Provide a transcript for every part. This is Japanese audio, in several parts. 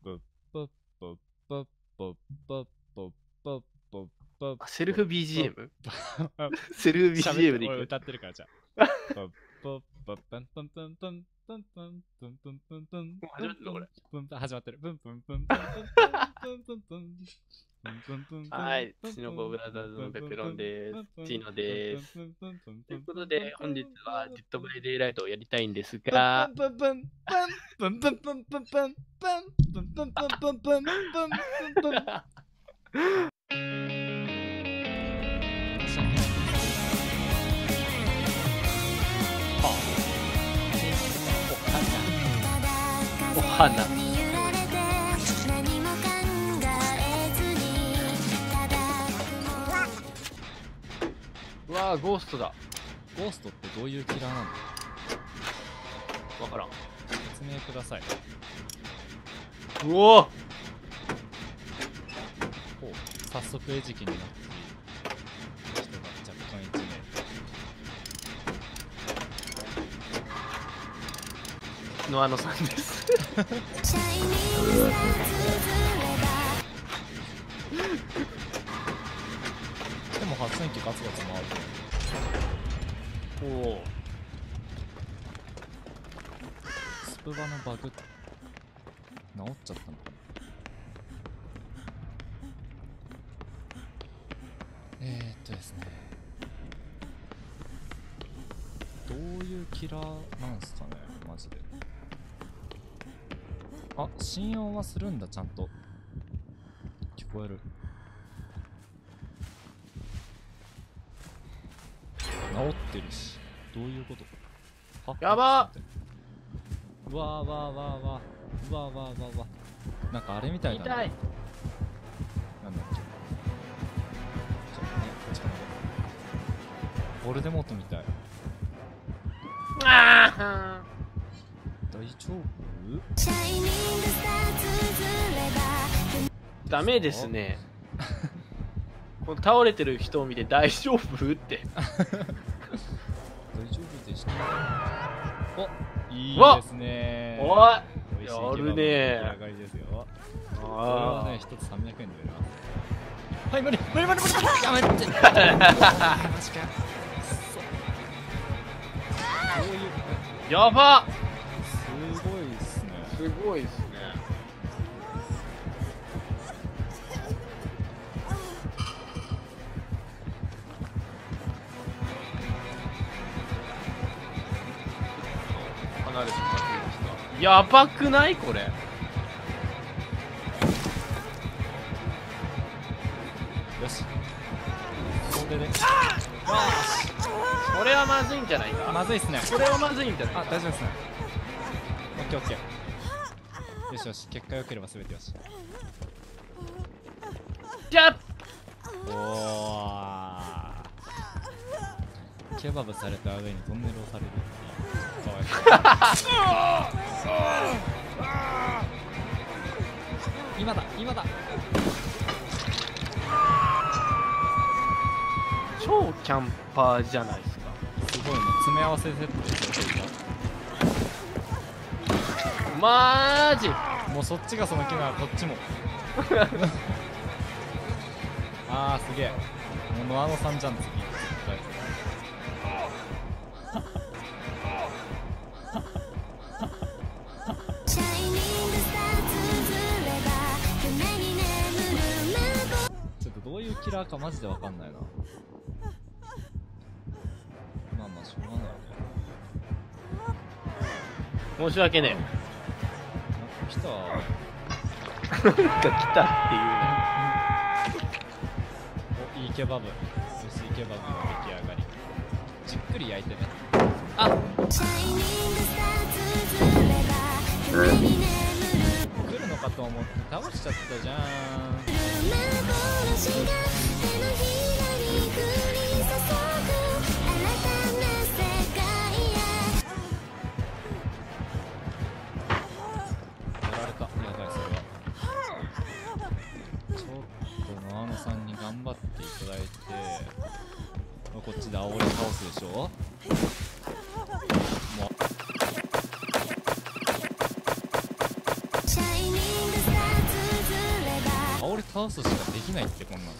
セルフ BGM？ セルフ BGM でいく。 俺歌ってるからじゃあ。始まってる。 はい、チノコブラザーズのペペロンです。チノです。ということで、本日はデッドバイデイライトをやりたいんですが、お花。うわー、ゴーストだ。 ゴーストってどういうキラーなの？ わからん。 説明ください。 うおー、 ほう、早速餌食になって人が若干1名。 ノアノさんです。 でも発電機ガツガツ回る。 おお。 スプバのバグ治っちゃったのかな。ですね、どういうキラーなんすかね、マジで。あ、心音はするんだ、ちゃんと。聞こえる。治ってるし。どういうこと？はやばっ！ うわーわーわーわー。うわーわーわーわー。なんかあれみたいだね。 痛い。 なんだっけ。ボルデモートみたい。 ああ。 大丈夫？ ダメですね。この倒れてる人を見て大丈夫って。 大丈夫でした。お、いいですね。 おい、やるねー。 上がりですよ。これあはね、一つ300円で売れます。はい、無理やめて。マジか。 やばっ！ すごいっすね。 すごいっすね。離れてもらっていいですか？やばくないこれ。 よし。これで。 これはまずいんじゃないか。 まずいっすね。 これはまずいんじゃないか。 あ、大丈夫っすね。オッケーオッケー。よしよし、結果良ければ全てよし。 じゃっ！ おー。ケバブされた上にトンネルをされるっていう。かわいそう。今だ。 超キャンパーじゃないですか。 すごいね、詰め合わせセットでマジもうそっちがその気ならこっちも。あー、すげえ。もうノアノさんじゃん、次。絶対。ちょっとどういうキラーかマジでわかんないな。まあまあしょうがないね。 申し訳ねなんか来た。 え。なんか来たっていうね。 お、いいケバブ。薄いケバブの出来上がり。じっくり焼いてね。あっ、来るのかと思って倒しちゃったじゃん。やられた。やばい、それは。ちょっとノアノさんに頑張っていただいて、こっちで煽り倒すでしょ。もうちょっ倒すしかできないって、こんなの。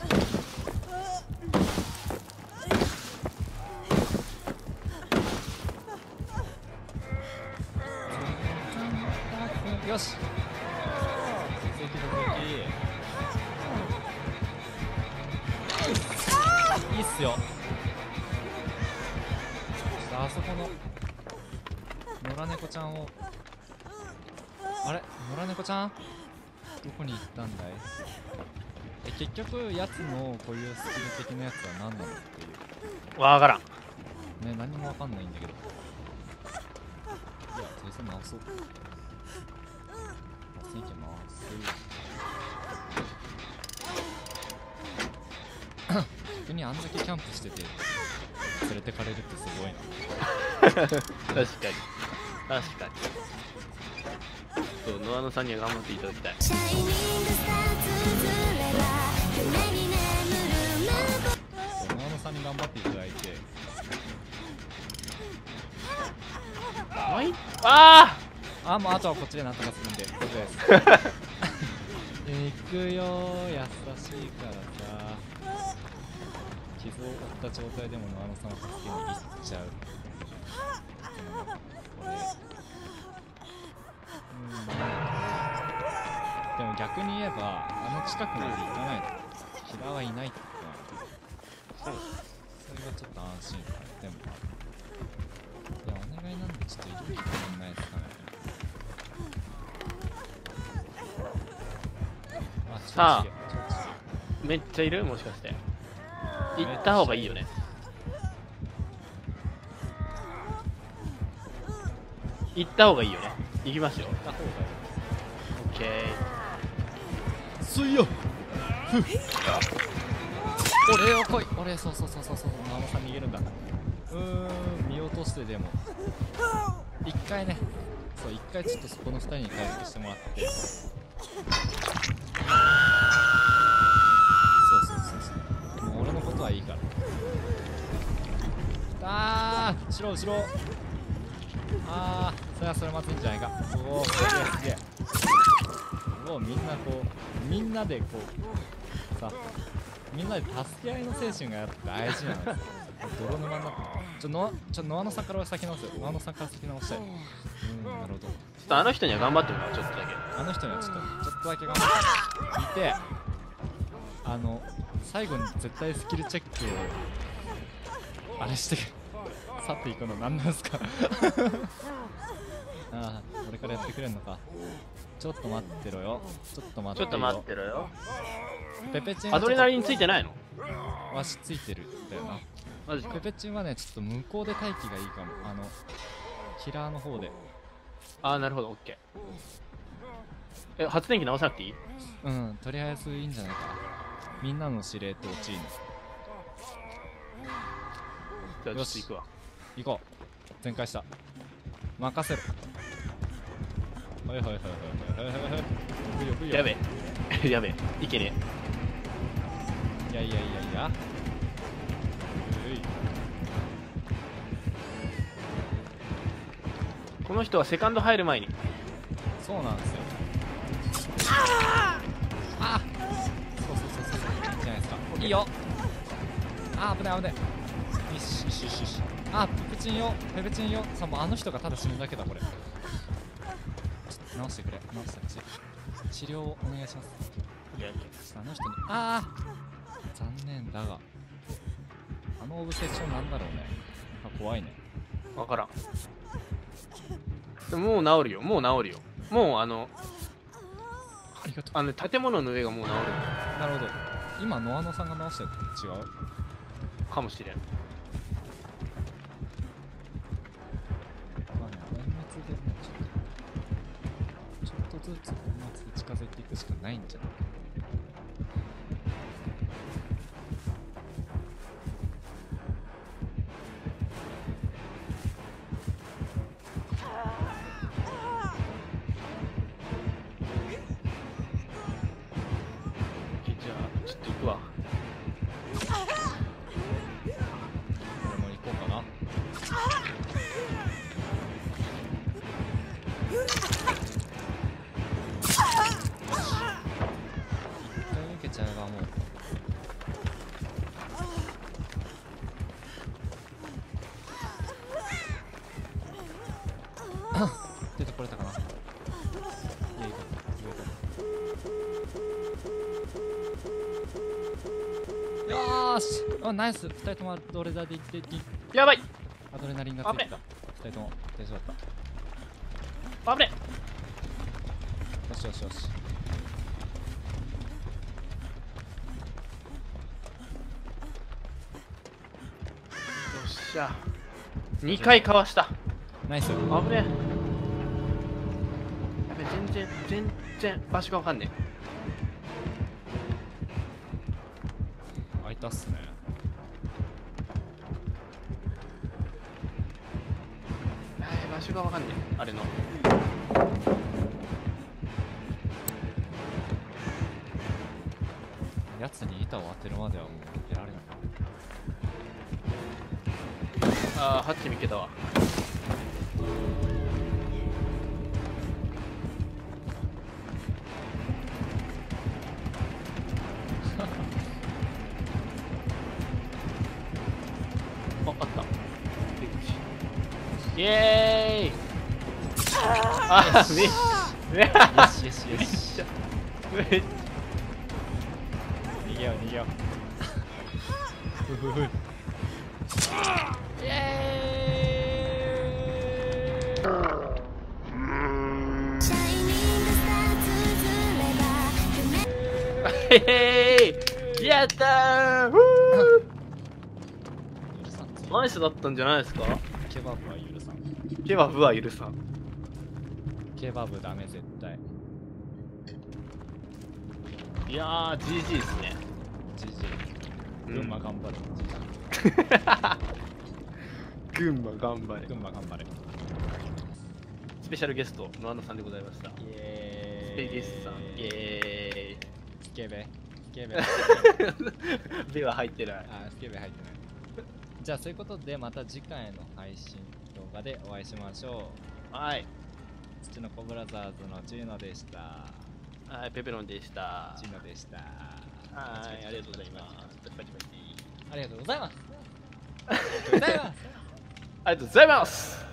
よし、続きいいっすよ。あそこの野良猫ちゃんを、あれ、野良猫ちゃんどこに行ったんだい。結局やつのこういうスキル的なやつは何なのっていう。 わからんね、何もわかんないんだけど。いや、とりあえず直そう。直しに行きます。逆にあんだけキャンプしてて連れてかれるってすごいな。 確かに確かに。そう、ノアノさんには頑張っていただきたい。 ノアノさんに頑張っていただいて、 ああ、もうあとはこっちでなんとかするんで大丈夫です。行くよー、優しいからさ。傷を負った状態でもノアノさんを助けに行っちゃう。これでも逆に言えば、あの近くまで行かないとキラーはいないってことなんで、それがちょっと安心感でもある。いや、お願いなんでちょっといろいろ考えないですかね。 さあ、めっちゃいる？もしかして行った方がいいよね。行った方がいいよね。行きますよ。 行った方がいい。 オッケー。 すいよ。俺を来い。俺、そうそう、ママさん逃げるんだ。見落としてでも一回ね、そう一回ちょっとそこの2人に回復してもらって、そうもう俺のことはいいから。後ろそれはそれまずいんじゃないか。おお、すげえおお、みんなこう、みんなでこうさ、みんなで助け合いの精神がやっぱ大事なんですよ。泥沼になってノアノさんから先直すよ。ノアノさんから先直したい。なるほど。ちょっとあの人には頑張ってもらう。ちょっとだけあの人にはちょっとだけ頑張っていて、最後に絶対スキルチェックをあれして去っていくの何なんですか。ああ、俺からやってくれんのか。ちょっと待ってろよ。ペペチンアドレナリンついてないの？ わしついてるんだよな。 マジか。 ペペチンはね、ちょっと向こうで待機がいいかも。キラーの方で。 なるほど、オッケー。発電機直さなくていい？ うん、とりあえずいいんじゃないかな。みんなの司令塔チーム。 じゃあ、よし、行くわ。 行こう。全開した。任せる。はい。 やべえ。やべえ。いけねえ。いや。 この人はセカンド入る前に。 そうなんですよ。そう。いいじゃないですか。いいよ。危ない。よし。ペペチンよ。さ、もうあの人がただ死ぬだけだ、これ。ちょっと直してくれ。治療をお願いします。 いや、 あの人に、残念だが、あのオブセッションなんだろうね。怖いね。 わからん。もう治るよ。もうありがとう。 建物の上がもう治る。 なるほど。今ノアノさんが直したやつと違うかもしれん。 ちょっとずつ本末で近づいていくしかないんじゃない？ じゃあちょっと行くわ。 俺も行こうかな。 ちゃえばもう出てこれたかな。いや、いいかよーし、あ、ナイス。2人ともアドレナリンでやばい。 アドレナリンがついてた。2人とも大丈夫だっ危ね。 た。よしよしよし。 よっしゃ。2回かわした。 ナイス。 危ね。やべ、全然場所がわかんね開いたっすね。 え。場所がわかんねえ。あれの。 やつに板を当てるまではもう出られない。 ああ、ハッチ見つけたわ。わかった。イエーイ。あー、めっちゃ。 よしよしよし。逃げよう逃げよう。ふふふ。イエーイ。 やったー。ナイスだったんじゃないですか。 ケバブは許さん。 ケバブは許さん。 ケバブダメ絶対。 いやー、GG ですね。 GG。群馬頑張れ。 群馬頑張れ。 群馬頑張れ。 スペシャルゲストのアナさんでございました。 イエーイ。 スペゲスさん。イエスケベ。スケベ。 ーイ。ベは入ってない。 あ、スケベ入ってない。じゃあそういうことでまた次回の配信動画でお会いしましょう。はい。 土の子ブラザーズのチーノでした。 はい、ペペロンでした。 チーノでした。 はい、ありがとうございます。 ありがとうございます。ありがとうございます。 ありがとうございます。